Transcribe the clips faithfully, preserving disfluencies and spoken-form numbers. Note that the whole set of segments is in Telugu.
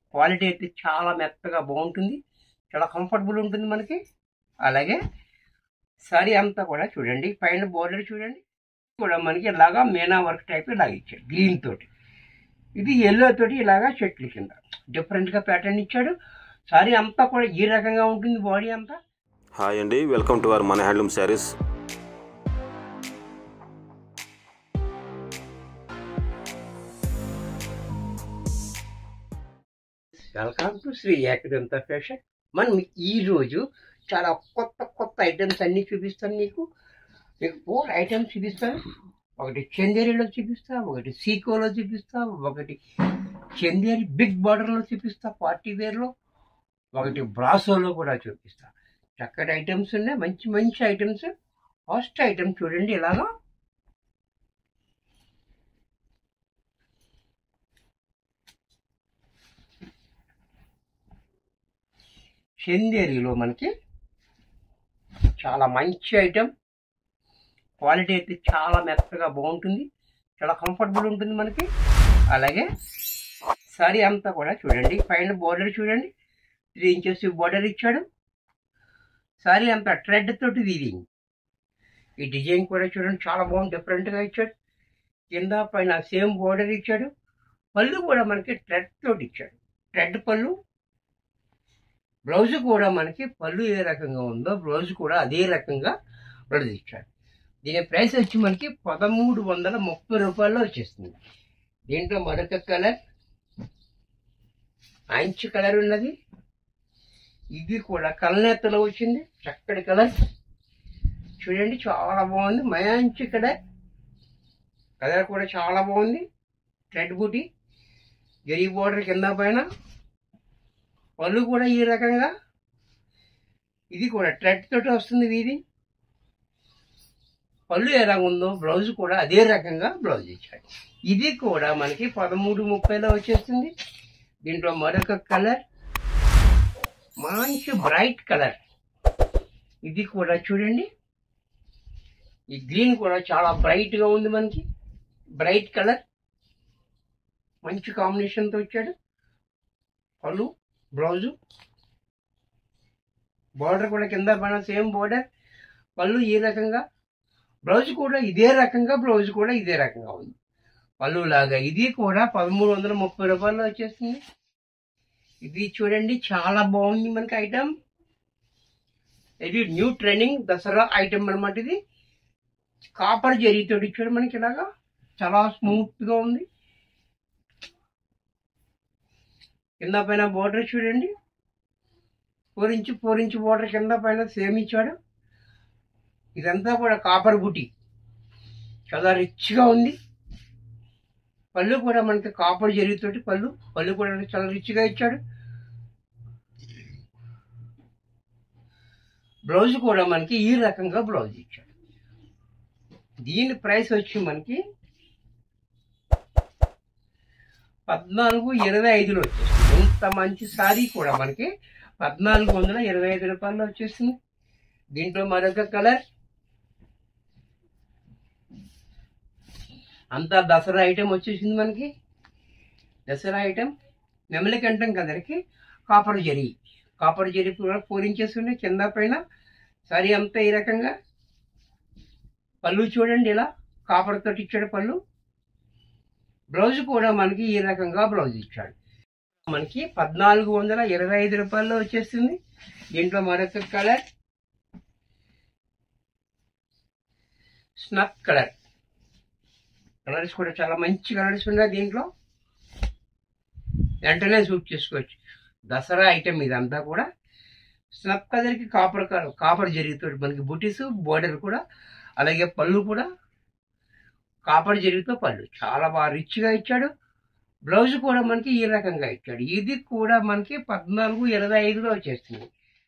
క్వాలిటీ అయితే చాలా మెత్తగా బాగుంటుంది, చాలా కంఫర్టబుల్ ఉంటుంది మనకి. అలాగే సారీ అంతా కూడా చూడండి, పైన బోర్డర్ చూడండి కూడా మనకి ఇలాగా మీనా వర్క్ టైప్ ఇలాగ ఇచ్చాడు గ్రీన్ తోటి. ఇది ఎల్లో తోటి ఇలాగా చెట్ల కింద డిఫరెంట్గా ప్యాటర్న్ ఇచ్చాడు. సారీ అంతా కూడా ఈ రకంగా ఉంటుంది బాడీ అంతా. హాయ్ అండి, వెల్కమ్ టు అవర్ మన handloom saris. Welcome to Shri Ekadanta fashion. మనం ఈ రోజు చాలా కొత్త కొత్త ఐటమ్స్ అన్ని చూపిస్తాను మీకు. మీకు ఫోర్ ఐటమ్స్ చూపిస్తాను. ఒకటి చందేరిలో చూపిస్తా, ఒకటి సీకోలో చూపిస్తా, ఒకటి చందేరి బిగ్ బార్డర్లో చూపిస్తా పార్టీ వేర్లో, ఒకటి బ్రాసోలో కూడా చూపిస్తా. చక్కటి ఐటమ్స్ ఉన్నాయి, మంచి మంచి ఐటమ్స్. ఫస్ట్ ఐటమ్ చూడండి, ఇలాగా చందేరిలో మనకి చాలా మంచి ఐటమ్. క్వాలిటీ అయితే చాలా మెత్తగా బాగుంటుంది, చాలా కంఫర్టబుల్ ఉంటుంది మనకి. అలాగే సారీ అంతా కూడా చూడండి, పైన బోర్డర్ చూడండి, త్రీ ఇంచెస్ బోర్డర్ ఇచ్చాడు. సారీ అంతా థ్రెడ్ తోటి వీవింగ్. ఈ డిజైన్ కూడా చూడండి చాలా బాగుంది, డిఫరెంట్గా ఇచ్చాడు. కింద పైన సేమ్ బోర్డర్ ఇచ్చాడు. పళ్ళు కూడా మనకి థ్రెడ్ తోటి ఇచ్చాడు, థ్రెడ్ పళ్ళు. బ్లౌజ్ కూడా మనకి పళ్ళు ఏ రకంగా ఉందో బ్లౌజ్ కూడా అదే రకంగా బ్లౌజ్ ఇచ్చాడు. దీని ప్రైస్ వచ్చి మనకి పదమూడు వందల ముప్పై రూపాయల్లో వచ్చేస్తుంది. దీంట్లో మరొక కలర్ మంచి కలర్ ఉన్నది. ఇది కూడా కలనేతలో వచ్చింది, చక్కటి కలర్ చూడండి, చాలా బాగుంది. మంచి కలర్, కలర్ కూడా చాలా బాగుంది. థ్రెడ్ బూటీ, జరీ బోర్డర్ కింద పైన, పళ్ళు కూడా ఈ రకంగా. ఇది కూడా థ్రెడ్ తోటి వస్తుంది వీధి. పళ్ళు ఎలా ఉందో బ్లౌజ్ కూడా అదే రకంగా బ్లౌజ్ ఇచ్చాడు. ఇది కూడా మనకి పదమూడు ముప్పైలో వచ్చేస్తుంది. దీంట్లో మరొక కలర్ మంచి బ్రైట్ కలర్. ఇది కూడా చూడండి, ఈ గ్రీన్ కూడా చాలా బ్రైట్ గా ఉంది మనకి. బ్రైట్ కలర్ మంచి కాంబినేషన్ తో ఇచ్చాడు. పళ్ళు, బ్లౌజు, బోర్డర్ కూడా కింద పైన సేమ్ బోర్డర్. పళ్ళు ఈ రకంగా, బ్లౌజ్ కూడా ఇదే రకంగా, బ్లౌజ్ కూడా ఇదే రకంగా ఉంది పళ్ళు లాగా. ఇది కూడా పదమూడు వందల ముప్పై రూపాయలు వచ్చేస్తుంది. ఇది చూడండి చాలా బాగుంది మనకి ఐటమ్. ఇది న్యూ ట్రెండింగ్ దసరా ఐటమ్ అనమాట. ఇది కాపర్ జరీతో ఇచ్చాడు మనకి, ఇలాగా చాలా స్మూత్ గా ఉంది. కింద పైన బోర్డర్ చూడండి, four inch four inch border కింద పైన సేమ్ ఇచ్చాడు. ఇదంతా కూడా కాపర్ బుటీ, చాలా రిచ్ గా ఉంది. పళ్ళు కూడా మనకి కాపర్ జరీతోటి పళ్ళు, పళ్ళు కూడా చాలా రిచ్ గా ఇచ్చాడు. బ్లౌజ్ కూడా మనకి ఈ రకంగా బ్లౌజ్ ఇచ్చాడు. దీని ప్రైస్ వచ్చి మనకి పద్నాలుగు ఇరవై ఐదులో వచ్చేస్తుంది. ఇంత మంచి సారీ కూడా మనకి పద్నాలుగు వందల ఇరవై ఐదు రూపాయల్లో వచ్చేస్తుంది. దీంట్లో మరొక కలర్. అంతా దసరా ఐటమ్ వచ్చేసింది మనకి. దసరా ఐటమ్ నెమలికి అంటాం కదరికి, కాపర్ జరీ. కాపర్ జరీ కూడా ఫోర్ ఇంచెస్ ఉన్నాయి కింద పైన. సారీ అంతా ఈ రకంగా. పళ్ళు చూడండి, ఇలా కాపర్ తోటి ఇచ్చాడు పళ్ళు. బ్లౌజ్ కూడా మనకి ఈ రకంగా బ్లౌజ్ ఇచ్చాడు. మనకి పద్నాలుగు వందల ఇరవై ఐదు రూపాయల్లో వచ్చేస్తుంది. దీంట్లో మరొక కలర్ స్నఫ్ కలర్. కలర్స్ కూడా చాలా మంచి కలర్స్ ఉన్నాయి దీంట్లో, వెంటనే సూట్ చేసుకోవచ్చు. దసరా ఐటమ్ ఇదంతా కూడా. స్నఫ్ కలర్కి కాపర్ కలర్, కాపర్ జరీతో మనకి బుటీస్, బోర్డర్ కూడా, అలాగే పళ్ళు కూడా కాపర్ జరీతో పళ్ళు చాలా బాగా రిచ్ గా ఇచ్చాడు. బ్లౌజ్ కూడా మనకి ఈ రకంగా ఇచ్చాడు. ఇది కూడా మనకి పద్నాలుగు ఇరవై ఐదులో వచ్చేస్తుంది.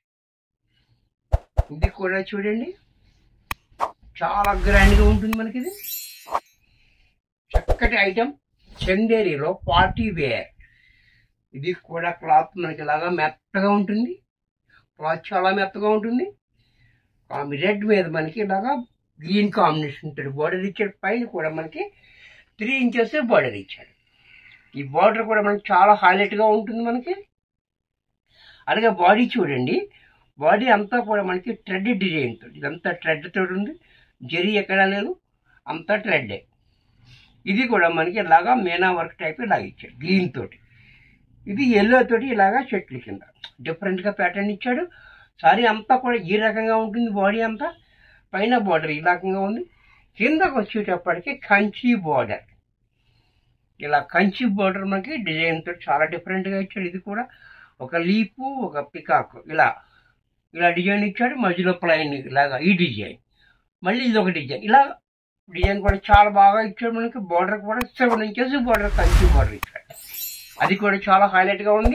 ఇది కూడా చూడండి చాలా గ్రాండ్ గా ఉంటుంది మనకి. ఇది చక్కటి ఐటమ్, చందేరిలో పార్టీ వేర్. ఇది కూడా క్లాత్ మనకి ఇలాగా మెత్తగా ఉంటుంది, క్లాత్ చాలా మెత్తగా ఉంటుంది. రెడ్ మీద మనకి ఇలాగా గ్రీన్ కాంబినేషన్ ఉంటుంది. బోర్డర్ ఇచ్చాడు. పైన కూడా మనకి త్రీ ఇంచెస్ బోర్డర్ ఇచ్చాడు. ఈ బార్డర్ కూడా మనకి చాలా హైలైట్గా ఉంటుంది మనకి. అలాగే బాడీ చూడండి, బాడీ అంతా కూడా మనకి థ్రెడ్ డిజైన్తో, ఇదంతా థ్రెడ్ తోటి ఉంది, జరీ ఎక్కడా లేదు, అంతా థ్రెడ్డే. ఇది కూడా మనకి ఇలాగా మీనా వర్క్ టైప్ ఇలాగ ఇచ్చాడు గ్రీన్ తోటి. ఇది ఎల్లో తోటి ఇలాగా చెట్ల కింద డిఫరెంట్గా ప్యాటర్న్ ఇచ్చాడు. సారీ అంతా కూడా ఈ రకంగా ఉంటుంది, బాడీ అంతా. పైన బార్డర్ ఈ రకంగా ఉంది, కిందకు వచ్చేటప్పటికి కంచి బార్డర్, ఇలా కంచి బార్డర్ మనకి డిజైన్ తోటి చాలా డిఫరెంట్గా ఇచ్చాడు. ఇది కూడా ఒక లీపు, ఒక పికాక్, ఇలా ఇలా డిజైన్ ఇచ్చాడు. మధ్యలో ప్లైన్ ఇలాగా ఈ డిజైన్, మళ్ళీ ఇది ఒక డిజైన్, ఇలా డిజైన్ కూడా చాలా బాగా ఇచ్చాడు మనకి. బార్డర్ కూడా seven inches border, Kanchi border ఇచ్చాడు. అది కూడా చాలా హైలైట్గా ఉంది.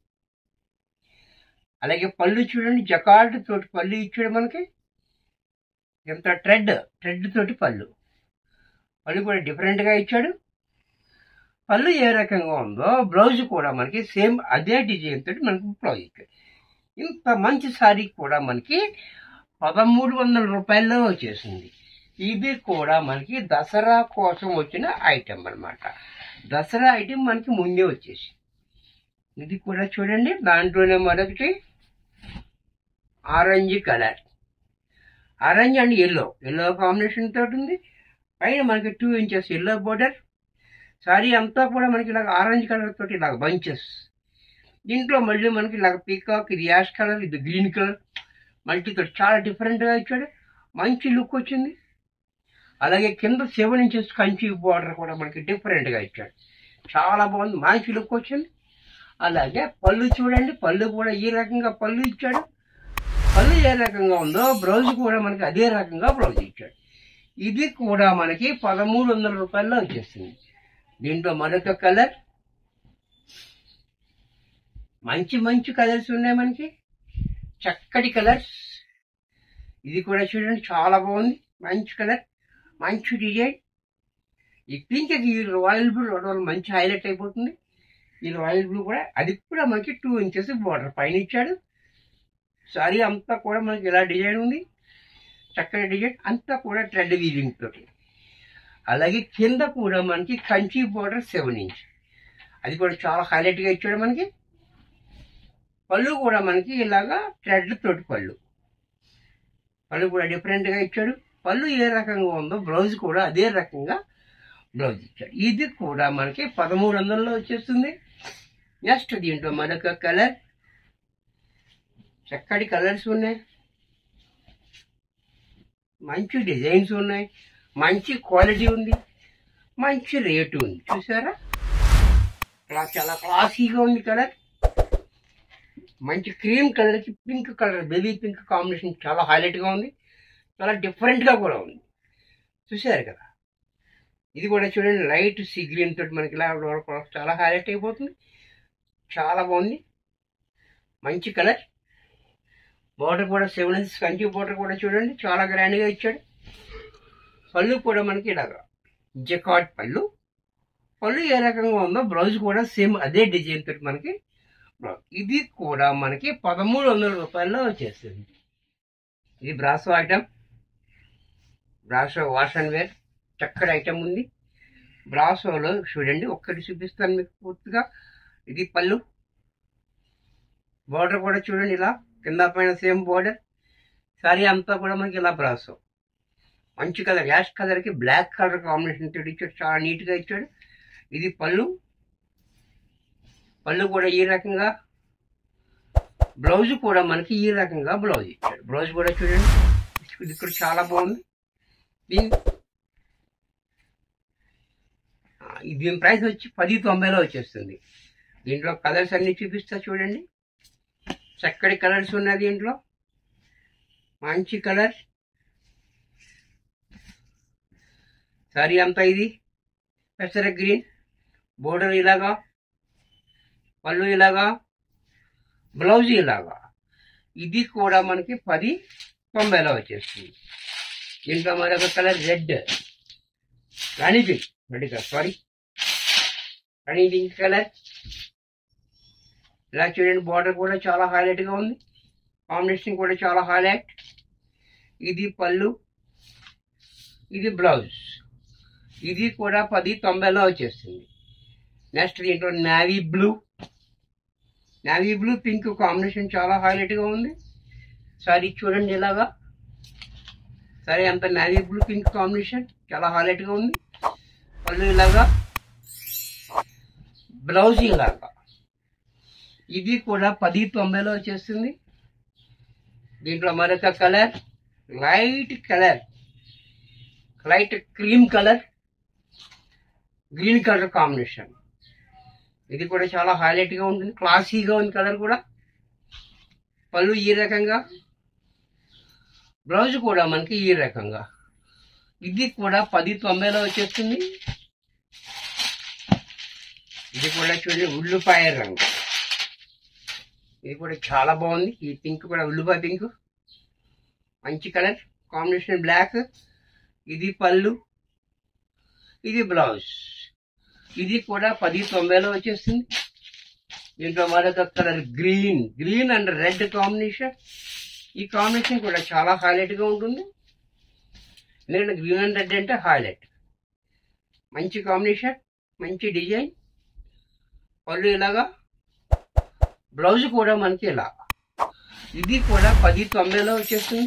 అలాగే పళ్ళు చూడండి, జకార్డ్ తోటి పళ్ళు ఇచ్చాడు మనకి. ఎంత థ్రెడ్ థ్రెడ్ తోటి పళ్ళు, పళ్ళు కూడా డిఫరెంట్గా ఇచ్చాడు. పళ్ళు ఏ రకంగా ఉందో బ్లౌజ్ కూడా మనకి సేమ్ అదే డిజైన్ తోటి మనకి బ్లౌజ్ ఇచ్చాడు. ఇంత మంచి శారీ కూడా మనకి పదమూడు వందల రూపాయల్లో వచ్చేసింది. ఇది కూడా మనకి దసరా కోసం వచ్చిన ఐటెం అన్నమాట. దసరా ఐటెం మనకి ముందే వచ్చేసి. ఇది కూడా చూడండి, దాంట్లోనే మరొకటి orange colour, orange and yellow, yellow combination తోటి ఉంది. పైన మనకి two inches yellow border. Sari అంతా కూడా మనకి ఇలాగ ఆరెంజ్ కలర్ తోటి ఇలాగ బంచెస్. దీంట్లో మళ్ళీ మనకి ఇలాగ పీకాక్, ఇది యాష్ కలర్, ఇది గ్రీన్ కలర్, మల్టీతో చాలా డిఫరెంట్గా ఇచ్చాడు. మంచి లుక్ వచ్చింది. అలాగే కింద సెవెన్ ఇంచెస్ కంచి బార్డర్ కూడా మనకి డిఫరెంట్గా ఇచ్చాడు, చాలా బాగుంది, మంచి లుక్ వచ్చింది. అలాగే పళ్ళు చూడండి, పళ్ళు కూడా ఈ రకంగా పళ్ళు ఇచ్చాడు. పళ్ళు ఏ రకంగా ఉందో బ్లౌజ్ కూడా మనకి అదే రకంగా బ్లౌజ్ ఇచ్చాడు. ఇది కూడా మనకి పదమూడు వందల రూపాయల్లో వచ్చేస్తుంది. దీంట్లో మరొక కలర్, మంచి మంచి కలర్స్ ఉన్నాయి మనకి, చక్కటి కలర్స్. ఇది కూడా చూడండి చాలా బాగుంది, మంచి కలర్, మంచి డిజైన్. ఈ పింక్ ఈ రాయల్ బ్లూ వల్ల మంచి హైలైట్ అయిపోతుంది. ఈ రాయల్ బ్లూ కూడా, అది కూడా మనకి టూ ఇంచెస్ బార్డర్ పైన ఇచ్చాడు. సారీ అంతా కూడా మనకి ఇలా డిజైన్ ఉంది, చక్కటి డిజైన్, అంతా కూడా థ్రెడ్ వీవింగ్ తోటి. అలాగే కింద కూడా మనకి కంచి బార్డర్ సెవెన్ ఇంచ్, అది కూడా చాలా హైలైట్గా ఇచ్చాడు మనకి. పళ్ళు కూడా మనకి ఇలాగా థ్రెడ్ తోటి పళ్ళు, పళ్ళు కూడా డిఫరెంట్గా ఇచ్చాడు. పళ్ళు ఏ రకంగా ఉందో బ్లౌజ్ కూడా అదే రకంగా బ్లౌజ్ ఇచ్చాడు. ఇది కూడా మనకి పదమూడు వందల్లో వచ్చేస్తుంది. నెక్స్ట్ దీంట్లో మరొక కలర్, చక్కటి కలర్స్ ఉన్నాయి, మంచి డిజైన్స్ ఉన్నాయి, మంచి క్వాలిటీ ఉంది, మంచి రేటు ఉంది. చూసారా, ఇలా చాలా క్లాసీగా ఉంది కలర్. మంచి క్రీమ్ కలర్కి pink colour, baby pink combination చాలా హైలైట్గా ఉంది, చాలా డిఫరెంట్గా కూడా ఉంది. చూసారు కదా, ఇది కూడా చూడండి లైట్ సీ గ్రీన్ తోటి మనకి ఇలా చాలా హైలైట్ అయిపోతుంది, చాలా బాగుంది, మంచి కలర్. బార్డర్ కూడా సెవెన్ ఇంచెస్ కంచి బార్డర్ కూడా చూడండి చాలా గ్రాండ్గా ఇచ్చాడు. పళ్ళు కూడా మనకి ఇలాగా జకాట్ పళ్ళు, పళ్ళు ఏ రకంగా ఉందో బ్లౌజ్ కూడా సేమ్ అదే డిజైన్ తోటి మనకి బ్లౌజ్. ఇది కూడా మనకి పదమూడు వందల రూపాయల్లో వచ్చేస్తుంది. ఇది Brasso item, Brasso wash and wear, చక్కటి ఐటమ్ ఉంది. బ్రాసోలో చూడండి, ఒక్కటి చూపిస్తాను మీకు పూర్తిగా. ఇది పళ్ళు, బార్డర్ కూడా చూడండి ఇలా కింద పైన సేమ్ బార్డర్. సారీ అంతా కూడా మనకి ఇలా బ్రాసో, మంచి కలర్, యాష్ కలర్కి బ్లాక్ కలర్ కాంబినేషన్ తోటి ఇచ్చాడు, చాలా నీట్గా ఇచ్చాడు. ఇది పళ్ళు, పళ్ళు కూడా ఈ రకంగా, బ్లౌజ్ కూడా మనకి ఈ రకంగా బ్లౌజ్ ఇచ్చాడు. బ్లౌజ్ కూడా చూడండి, ఇది కూడా చాలా బాగుంది. దీని దీని ప్రైస్ వచ్చి పది తొంభైలో వచ్చేస్తుంది. దీంట్లో కలర్స్ అన్ని చూపిస్తా చూడండి, చక్కటి కలర్స్ ఉన్నాయి దీంట్లో, మంచి కలర్. సారీ అంతా ఇది పెసర గ్రీన్, బోర్డర్ ఇలాగా, పళ్ళు ఇలాగా, బ్లౌజ్ ఇలాగా. ఇది కూడా మనకి పది తొంభైలో వచ్చేస్తుంది. దీంట్లో మరొక colour red, rani pink, red colour sari rani pink colour. ఇలా చూడండి, బార్డర్ కూడా చాలా హైలైట్గా ఉంది, కాంబినేషన్ కూడా చాలా హైలైట్. ఇది పళ్ళు, ఇది బ్లౌజ్, ఇది కూడా పది తొంభైలో వచ్చేస్తుంది. నెక్స్ట్ దీంట్లో navy blue, navy blue pink combination చాలా హైలైట్గా ఉంది. సారీ చూడండి ఇలాగా, సరే అంత నావీ బ్లూ పింక్ కాంబినేషన్ చాలా హైలైట్గా ఉంది. పళ్ళు ఇలాగా, బ్లౌజ్ ఇలాగా. ఇది కూడా పది తొంభైలో వచ్చేస్తుంది. దీంట్లో మరొక colour light colour, light cream colour, green colour combination. ఇది కూడా చాలా హైలైట్గా ఉంటుంది, క్లాసీగా ఉంది కలర్ కూడా. పళ్ళు ఈ రకంగా, బ్లౌజ్ కూడా మనకి ఈ రకంగా. ఇది కూడా పది తొంభైలో వచ్చేస్తుంది. ఇది కూడా చూడండి ఉల్లిపాయ రంగు, ఇది కూడా చాలా బాగుంది. ఈ పింక్ కూడా ఉల్లిపాయ పింక్, మంచి కలర్ కాంబినేషన్, బ్లాక్. ఇది పళ్ళు, ఇది బ్లౌజ్. ఇది కూడా పది తొంభైలో వచ్చేస్తుంది. దీంట్లో మరొక colour green, green and red combination. ఈ కాంబినేషన్ కూడా చాలా హైలైట్గా ఉంటుంది, ఎందుకంటే గ్రీన్ అండ్ రెడ్ అంటే హైలైట్. మంచి కాంబినేషన్, మంచి డిజైన్. పళ్ళు ఇలాగా, బ్లౌజ్ కూడా మనకి ఇలా. ఇది కూడా పది తొంభైలో వచ్చేస్తుంది.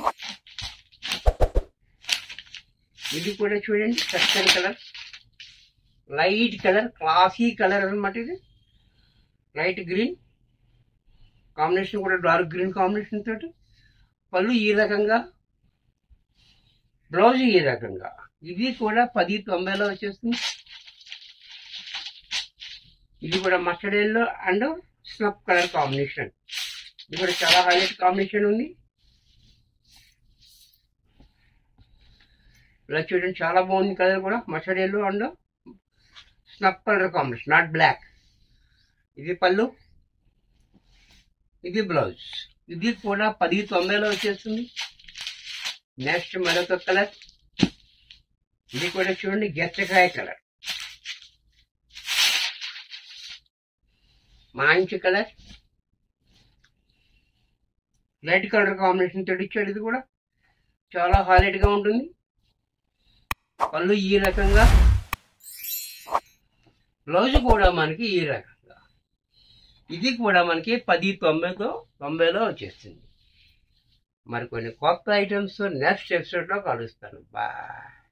ఇది కూడా చూడండి చక్కని colour, light colour, classy colour అనమాట. ఇది లైట్ గ్రీన్ కాంబినేషన్ కూడా డార్క్ గ్రీన్ కాంబినేషన్ తోటి. పళ్ళు ఈ రకంగా, బ్లౌజ్ ఈ రకంగా. ఇది కూడా పది తొంభైలో వచ్చేస్తుంది. ఇది కూడా mustard yellow and snuff colour combination. ఇది కూడా చాలా హైలైట్ కాంబినేషన్ ఉంది. ఇలా చూడండి చాలా బాగుంది కలర్ కూడా, mustard yellow and snuff colour combination, not black. ఇది పళ్ళు, ఇది బ్లౌజ్. ఇది కూడా పది తొంభైలో వచ్చేస్తుంది. నెక్స్ట్ మరొక కలర్, ఇది కూడా చూడండి గెచ్చకాయ కలర్, మంచి కలర్, లైట్ కలర్ కాంబినేషన్ తోటి ఇచ్చాడు. ఇది కూడా చాలా హైలైట్ గా ఉంటుంది. పళ్ళు ఈ రకంగా, బ్లౌజ్ కూడా మనకి ఈ రకంగా. ఇది కూడా మనకి పది తొంభైతో తొంభైలో వచ్చేస్తుంది. మరికొన్ని కొత్త ఐటమ్స్ నెక్స్ట్ ఎపిసోడ్ లో కలుస్తాను. బాయ్.